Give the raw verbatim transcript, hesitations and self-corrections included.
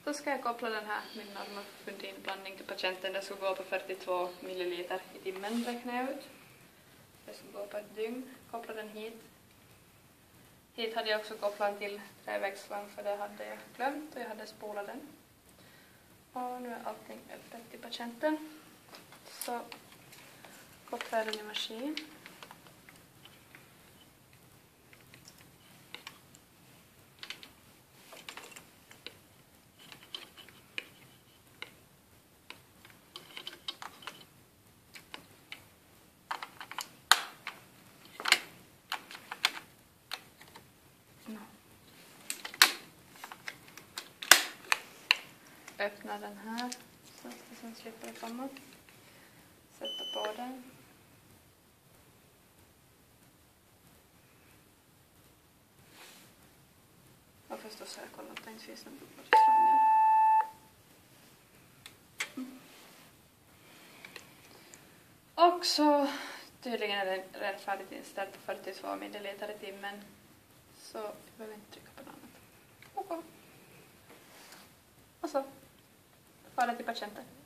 Då ska jag koppla den här, min Normafundin-blandning till patienten. Den ska gå på fyrtiotvå milliliter i timmen, räknar jag ut. Det ska gå på ett dygn. Koppla den hit. Hit hade jag också kopplat till träväxlaren, för det hade jag glömt och jag hade spolat den. Och nu är allting öppet till patienten. Så kopplar jag den i maskin. Öppna den här så att det sen slipper det komma. Sätta på den. Och förstås har jag kollat att det inte finns någon bubblor i slangen. Mm. Och så tydligen är den rätt färdigt inställd på fyrtiotvå milliliter i timmen. Så jag behöver inte trycka på något annat. Okej. Och så. Fara till patienten.